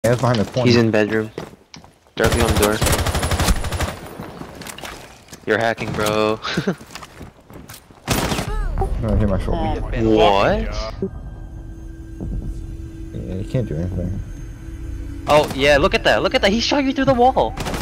Yeah, it's behind the corner. He's in bedroom. Directly on the door. You're hacking, bro. No, hit my shoulder. What? Yeah, you can't do anything. Oh, yeah, look at that. Look at that. He shot you through the wall.